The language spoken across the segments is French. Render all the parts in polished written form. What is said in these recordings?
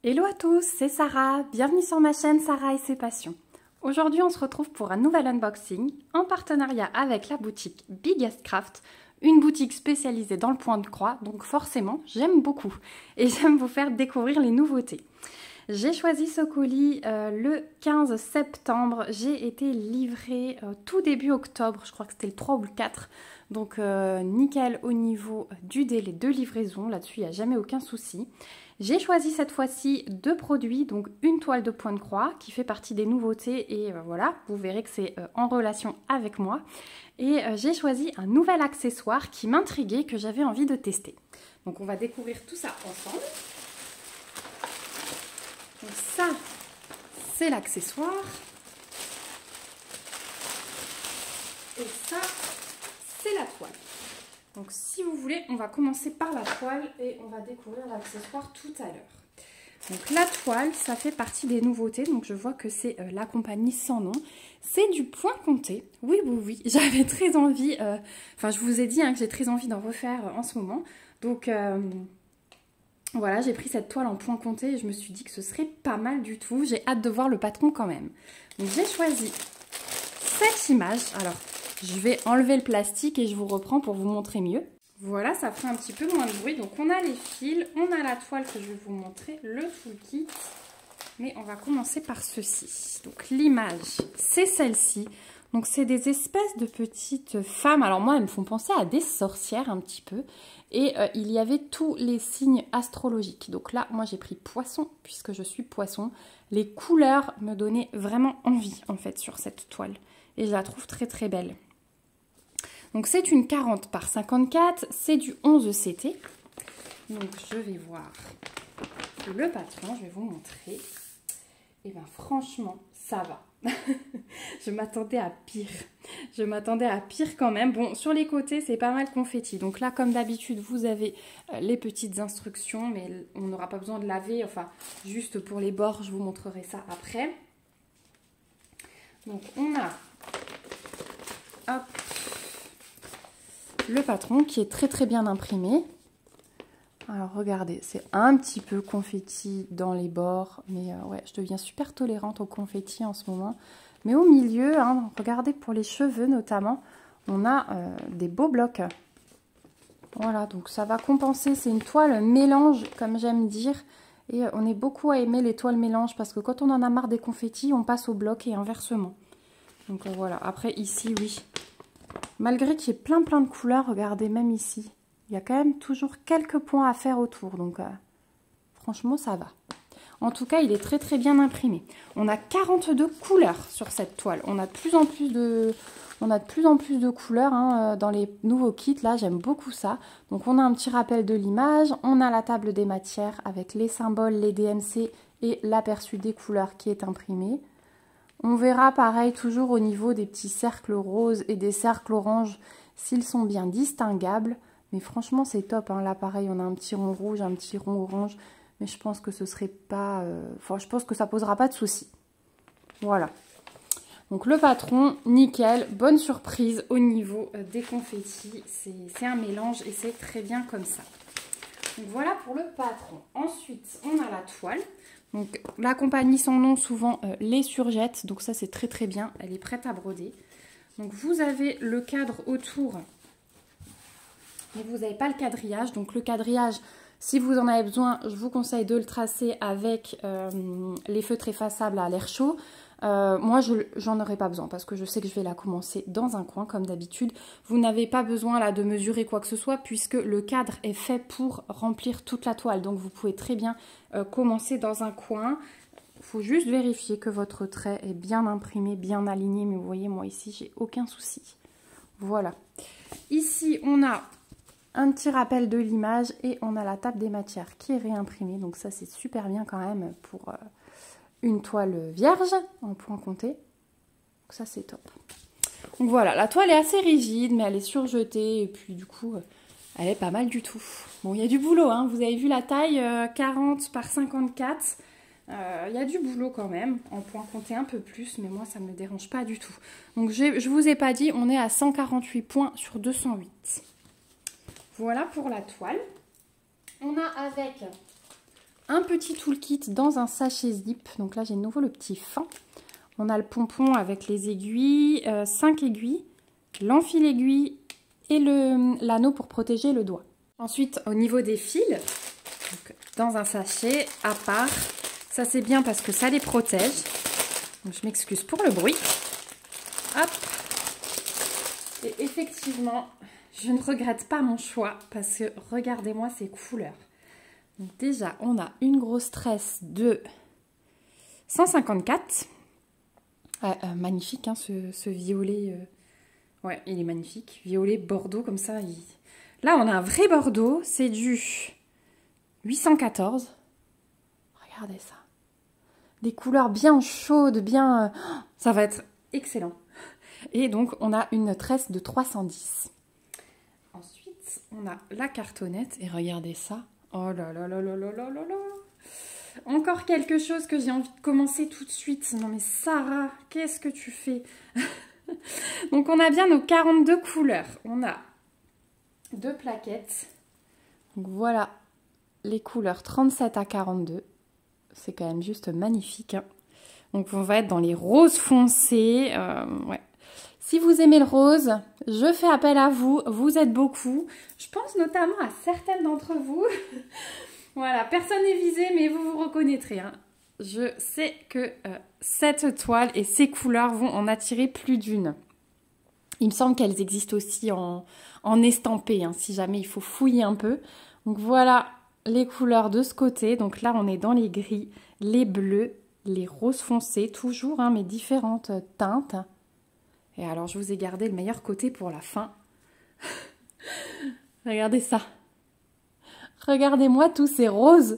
Hello à tous, c'est Sarah, bienvenue sur ma chaîne Sarah et ses passions. Aujourd'hui on se retrouve pour un nouvel unboxing en partenariat avec la boutique Biggest Craft, une boutique spécialisée dans le point de croix, donc forcément j'aime beaucoup et j'aime vous faire découvrir les nouveautés. J'ai choisi ce colis le 15 septembre, j'ai été livrée tout début octobre, je crois que c'était le 3 ou le 4, donc nickel au niveau du délai de livraison, là-dessus il n'y a jamais aucun souci. J'ai choisi cette fois-ci deux produits, donc une toile de point de croix qui fait partie des nouveautés et voilà, vous verrez que c'est en relation avec moi. Et j'ai choisi un nouvel accessoire qui m'intriguait, que j'avais envie de tester. Donc on va découvrir tout ça ensemble. Donc ça, c'est l'accessoire. Et ça, c'est la toile. Donc si vous voulez, on va commencer par la toile et on va découvrir l'accessoire tout à l'heure. Donc la toile, ça fait partie des nouveautés, donc je vois que c'est la compagnie sans nom. C'est du point comté, oui, j'avais très envie, enfin je vous ai dit que j'ai très envie d'en refaire en ce moment. Donc voilà, j'ai pris cette toile en point comté et je me suis dit que ce serait pas mal du tout. J'ai hâte de voir le patron quand même. Donc j'ai choisi cette image, alors... Je vais enlever le plastique et je vous reprends pour vous montrer mieux. Voilà, ça fait un petit peu moins de bruit. Donc on a les fils, on a la toile que je vais vous montrer, le full kit. Mais on va commencer par ceci. Donc l'image, c'est celle-ci. Donc c'est des espèces de petites femmes. Alors moi, elles me font penser à des sorcières un petit peu. Et il y avait tous les signes astrologiques. Donc là, moi j'ai pris poisson puisque je suis poisson. Les couleurs me donnaient vraiment envie en fait sur cette toile. Et je la trouve très très belle. Donc c'est une 40 par 54, c'est du 11 CT. Donc je vais voir le patron, je vais vous montrer. Et bien franchement, ça va. Je m'attendais à pire. Je m'attendais à pire quand même. Bon, sur les côtés, c'est pas mal confetti. Donc là, comme d'habitude, vous avez les petites instructions, mais on n'aura pas besoin de laver. Enfin, juste pour les bords, je vous montrerai ça après. Donc on a... Hop, le patron qui est très très bien imprimé. Alors regardez, c'est un petit peu confetti dans les bords, mais ouais, je deviens super tolérante au confetti en ce moment. Mais au milieu, regardez pour les cheveux notamment, on a des beaux blocs. Voilà, donc ça va compenser, c'est une toile mélange comme j'aime dire. Et on est beaucoup à aimer les toiles mélange parce que quand on en a marre des confettis, on passe au bloc et inversement. Donc voilà, après ici, oui. Malgré qu'il y ait plein de couleurs, regardez, même ici, il y a quand même toujours quelques points à faire autour. Donc franchement, ça va. En tout cas, il est très très bien imprimé. On a 42 couleurs sur cette toile. On a de plus en plus de couleurs dans les nouveaux kits. Là, j'aime beaucoup ça. Donc on a un petit rappel de l'image. On a la table des matières avec les symboles, les DMC et l'aperçu des couleurs qui est imprimé. On verra pareil toujours au niveau des petits cercles roses et des cercles oranges s'ils sont bien distinguables. Mais franchement c'est top, là pareil on a un petit rond rouge, un petit rond orange. Mais je pense que ce serait pas... Enfin je pense que ça posera pas de soucis. Voilà. Donc le patron, nickel, bonne surprise au niveau des confettis. C'est un mélange et c'est très bien comme ça. Donc voilà pour le patron. Ensuite on a la toile. Donc la compagnie sans nom souvent les surjette, donc ça c'est très très bien, elle est prête à broder. Donc vous avez le cadre autour, mais vous n'avez pas le quadrillage. Donc le quadrillage, si vous en avez besoin, je vous conseille de le tracer avec les feutres effaçables à l'air chaud. Moi, j'en aurai pas besoin parce que je sais que je vais la commencer dans un coin comme d'habitude. Vous n'avez pas besoin là de mesurer quoi que ce soit puisque le cadre est fait pour remplir toute la toile. Donc vous pouvez très bien commencer dans un coin. Il faut juste vérifier que votre trait est bien imprimé, bien aligné. Mais vous voyez, moi ici, j'ai aucun souci. Voilà. Ici, on a un petit rappel de l'image et on a la table des matières qui est réimprimée. Donc ça, c'est super bien quand même pour... une toile vierge en point comté. Donc ça c'est top. Donc voilà, la toile est assez rigide mais elle est surjetée et puis du coup elle est pas mal du tout. Bon, il y a du boulot, vous avez vu la taille 40 par 54. Il y a du boulot quand même, en point comté un peu plus, mais moi ça me dérange pas du tout. Donc je vous ai pas dit, on est à 148 points sur 208. Voilà pour la toile. On a avec un petit toolkit dans un sachet zip. Donc là, j'ai de nouveau le petit fin. On a le pompon avec les aiguilles, 5 aiguilles, l'enfil aiguille et l'anneau pour protéger le doigt. Ensuite, au niveau des fils, donc, dans un sachet à part, ça c'est bien parce que ça les protège. Donc, je m'excuse pour le bruit. Hop. Et effectivement, je ne regrette pas mon choix parce que regardez-moi ces couleurs. Donc déjà, on a une grosse tresse de 154. Magnifique, hein, ce violet. Ouais, il est magnifique. Violet bordeaux comme ça. Là, on a un vrai bordeaux. C'est du 814. Regardez ça. Des couleurs bien chaudes, bien... ça va être excellent. Et donc, on a une tresse de 310. Ensuite, on a la cartonnette. Et regardez ça. Oh là là là là là là là là. Encore quelque chose que j'ai envie de commencer tout de suite. Non mais Sarah, qu'est-ce que tu fais? Donc, on a bien nos 42 couleurs. On a 2 plaquettes. Donc, voilà les couleurs 37 à 42. C'est quand même juste magnifique. Hein. Donc, on va être dans les roses foncés. Ouais. Si vous aimez le rose, je fais appel à vous. Vous êtes beaucoup. Je pense notamment à certaines d'entre vous. Voilà, personne n'est visé, mais vous vous reconnaîtrez. Hein. Je sais que cette toile et ces couleurs vont en attirer plus d'une. Il me semble qu'elles existent aussi en estampé, hein, si jamais il faut fouiller un peu. Donc voilà les couleurs de ce côté. Donc là, on est dans les gris, les bleus, les roses foncés, toujours, hein, mais différentes teintes. Et alors, je vous ai gardé le meilleur côté pour la fin. Regardez ça. Regardez-moi tous ces roses.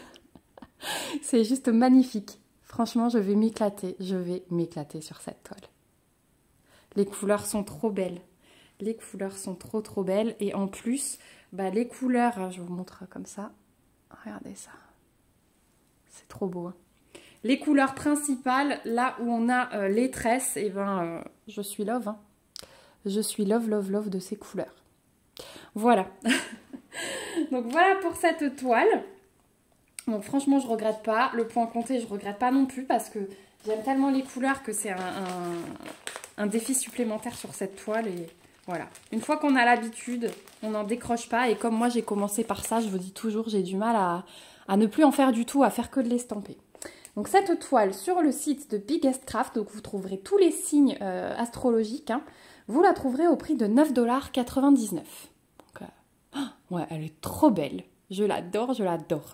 C'est juste magnifique. Franchement, je vais m'éclater. Je vais m'éclater sur cette toile. Les couleurs sont trop belles. Les couleurs sont trop belles. Et en plus, bah, les couleurs, je vous montre comme ça. Regardez ça. C'est trop beau. Hein. Les couleurs principales, là où on a les tresses, et ben, je suis love. Hein. Je suis love de ces couleurs. Voilà. Donc voilà pour cette toile. Donc franchement, je regrette pas. Le point compté, je regrette pas non plus parce que j'aime tellement les couleurs que c'est un défi supplémentaire sur cette toile. Et voilà. Une fois qu'on a l'habitude, on n'en décroche pas. Et comme moi, j'ai commencé par ça, je vous dis toujours, j'ai du mal à ne plus en faire du tout, à faire que de l'estamper. Donc cette toile sur le site de Biggest Craft, donc vous trouverez tous les signes astrologiques, hein, vous la trouverez au prix de 9,99 $. Donc, ouais, elle est trop belle. Je l'adore, je l'adore.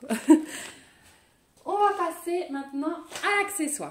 On va passer maintenant à l'accessoire.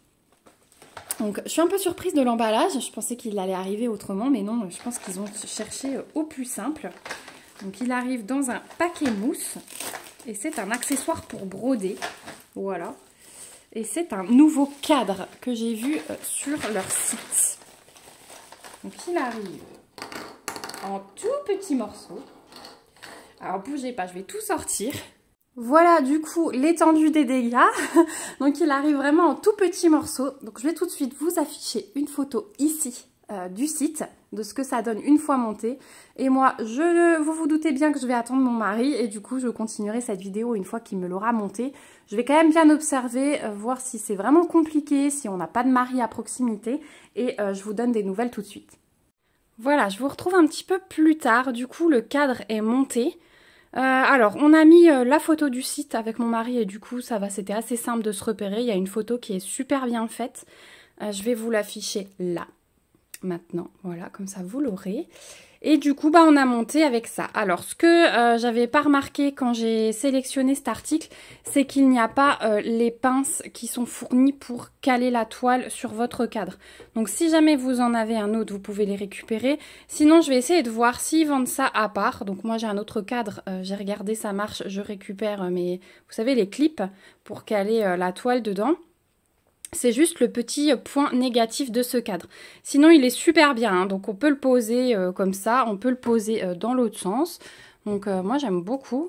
Donc je suis un peu surprise de l'emballage. Je pensais qu'il allait arriver autrement, mais non, je pense qu'ils ont cherché au plus simple. Donc il arrive dans un paquet mousse. Et c'est un accessoire pour broder. Voilà. Et c'est un nouveau cadre que j'ai vu sur leur site. Donc il arrive en tout petits morceaux. Alors bougez pas, je vais tout sortir. Voilà du coup l'étendue des dégâts. Donc il arrive vraiment en tout petits morceaux. Donc je vais tout de suite vous afficher une photo ici du site, de ce que ça donne une fois monté. Et moi, vous vous doutez bien que je vais attendre mon mari et du coup je continuerai cette vidéo une fois qu'il me l'aura monté. Je vais quand même bien observer, voir si c'est vraiment compliqué, si on n'a pas de mari à proximité et je vous donne des nouvelles tout de suite. Voilà, je vous retrouve un petit peu plus tard. Du coup, le cadre est monté. Alors, on a mis la photo du site avec mon mari et du coup, ça va, c'était assez simple de se repérer. Il y a une photo qui est super bien faite. Je vais vous l'afficher là, maintenant. Voilà, comme ça, vous l'aurez. Et du coup, bah, on a monté avec ça. Alors, ce que j'avais pas remarqué quand j'ai sélectionné cet article, c'est qu'il n'y a pas les pinces qui sont fournies pour caler la toile sur votre cadre. Donc, si jamais vous en avez un autre, vous pouvez les récupérer. Sinon, je vais essayer de voir s'ils vendent ça à part. Donc, moi, j'ai un autre cadre. J'ai regardé, ça marche. Je récupère mes, vous savez, les clips pour caler la toile dedans. C'est juste le petit point négatif de ce cadre. Sinon, il est super bien. Hein, donc, on peut le poser comme ça. On peut le poser dans l'autre sens. Donc, moi, j'aime beaucoup.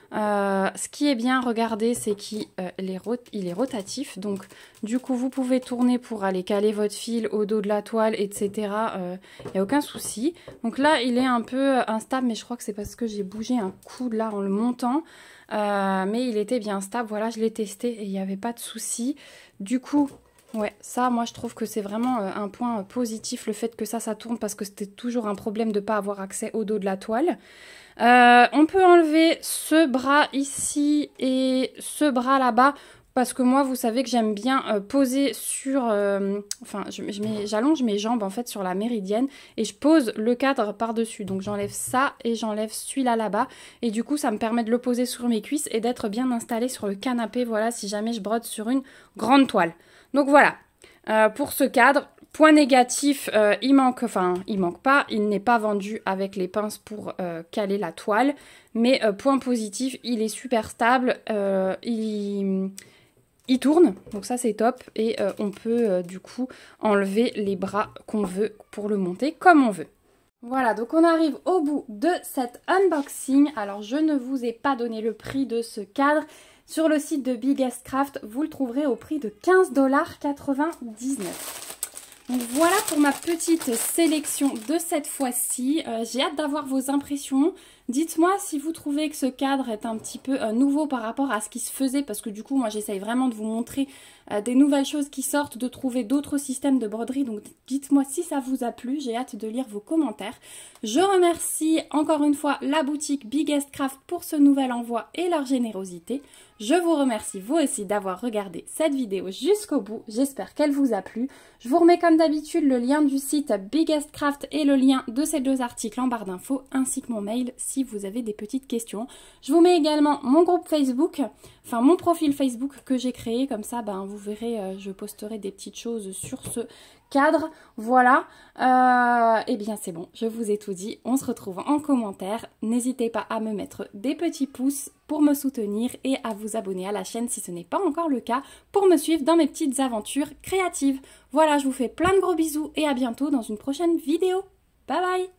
Ce qui est bien, regardez, c'est qu'il est rotatif. Donc, du coup, vous pouvez tourner pour aller caler votre fil au dos de la toile, etc. Il n'y a aucun souci. Donc là, il est un peu instable, mais je crois que c'est parce que j'ai bougé un coup là en le montant. Mais il était bien stable. Voilà, je l'ai testé et il n'y avait pas de souci. Du coup... ouais, ça, moi, je trouve que c'est vraiment un point positif, le fait que ça tourne, parce que c'était toujours un problème de ne pas avoir accès au dos de la toile. On peut enlever ce bras ici et ce bras là-bas, parce que moi, vous savez que j'aime bien poser sur... enfin, j'allonge mes jambes, en fait, sur la méridienne, et je pose le cadre par-dessus. Donc, j'enlève ça et j'enlève celui-là là-bas. Et du coup, ça me permet de le poser sur mes cuisses et d'être bien installée sur le canapé, voilà, si jamais je brode sur une grande toile. Donc voilà, pour ce cadre, point négatif, il manque pas, il n'est pas vendu avec les pinces pour caler la toile. Mais point positif, il est super stable, il tourne, donc ça c'est top. Et on peut du coup enlever les bras qu'on veut pour le monter comme on veut. Voilà, donc on arrive au bout de cet unboxing. Alors je ne vous ai pas donné le prix de ce cadre. Sur le site de Biggest Craft, vous le trouverez au prix de 15,99 $. Donc voilà pour ma petite sélection de cette fois-ci. J'ai hâte d'avoir vos impressions. Dites-moi si vous trouvez que ce cadre est un petit peu nouveau par rapport à ce qui se faisait, parce que du coup moi j'essaye vraiment de vous montrer des nouvelles choses qui sortent, de trouver d'autres systèmes de broderie. Donc dites-moi si ça vous a plu, j'ai hâte de lire vos commentaires. Je remercie encore une fois la boutique Biggest Craft pour ce nouvel envoi et leur générosité. Je vous remercie vous aussi d'avoir regardé cette vidéo jusqu'au bout, j'espère qu'elle vous a plu. Je vous remets comme d'habitude le lien du site Biggest Craft et le lien de ces deux articles en barre d'infos, ainsi que mon mail si vous avez des petites questions. Je vous mets également mon groupe Facebook, enfin mon profil Facebook que j'ai créé, comme ça ben, vous verrez, je posterai des petites choses sur ce cadre. Voilà, et bien c'est bon, je vous ai tout dit, on se retrouve en commentaire. N'hésitez pas à me mettre des petits pouces pour me soutenir et à vous abonner à la chaîne si ce n'est pas encore le cas, pour me suivre dans mes petites aventures créatives. Voilà, je vous fais plein de gros bisous et à bientôt dans une prochaine vidéo. Bye bye!